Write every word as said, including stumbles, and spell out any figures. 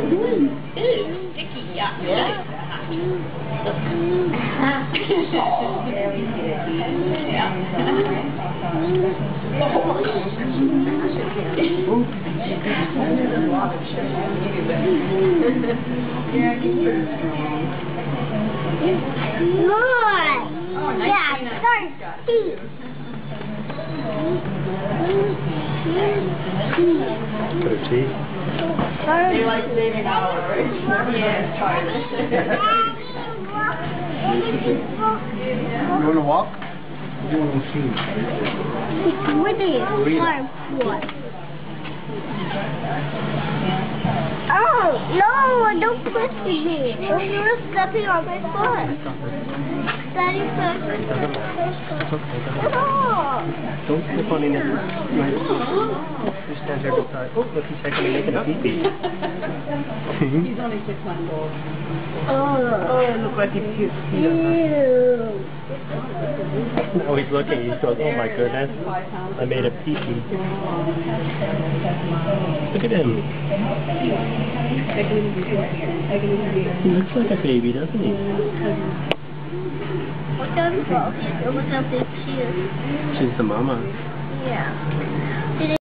Sticky, yeah. Yeah. Very sticky. Yeah. Good. Yeah, thirsty. Put a tea. They like saving hours. Yeah, try this. You want to walk? You want to see? It's really hard one. Oh, no, don't push me. You're stepping on my foot. Daddy said, no. Don't step on any of this. Just stand there beside. Oh, look, he's actually making a pee-pee. He's only six months old. Oh, Oh, look like he's cute. ew. Now he's looking. He goes, oh my goodness. I made a pee-pee. Look at him. He looks like a baby, doesn't he? Look at him. Look how big she is. She's the mama. Yeah.